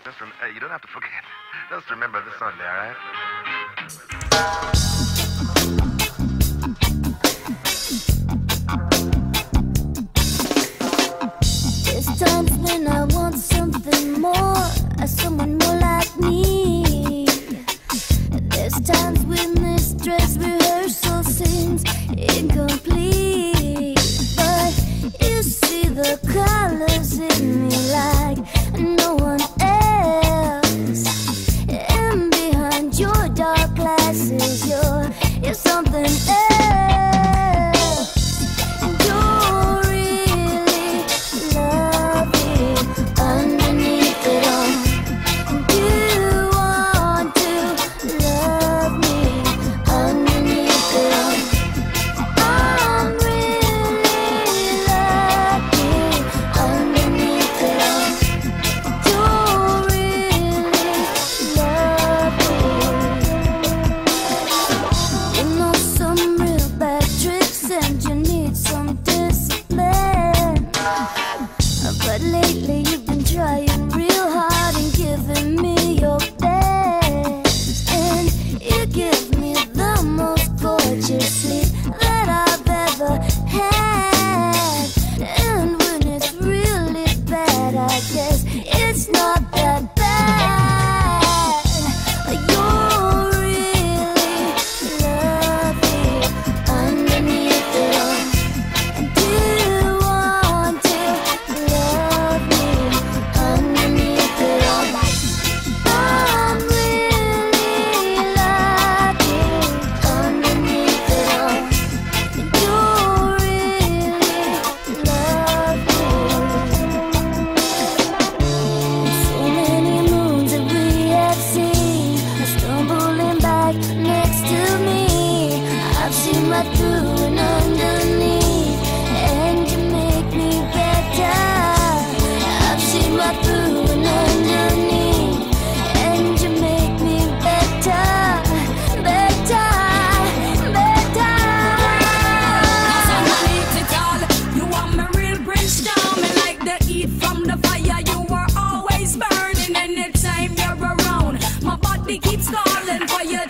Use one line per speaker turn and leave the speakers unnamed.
Hey, you don't have to forget. Just remember this Sunday, all right?
There's times when I want something more, someone more like me. There's times when this dress rehearsal seems incomplete, but you see the colors in me like no one else. And behind your dark glasses, you're something else. You're really lovely underneath it all. You want to love me underneath it all. I'm really lucky underneath it all. You're really lovely. You know some real bad tricks and you need some discipline. But lately you've been trying real hard and giving me your best. And you give me the most gorgeous sleep that I've ever had. And when it's really bad, I guess it's not that bad. You're really lovely underneath it all. And you want to love me underneath it all. I'm really lucky underneath it all. And you're really lovely. So many moons that we have seen are stumbling back next to me. I've seen right through and underneath, and you make me better. I've seen right through and underneath, and you make me better, better, better.
Underneath it all, you want me real Bridgetown. Me like the heat from the fire. You were always burning anytime you're around. My body keeps calling for your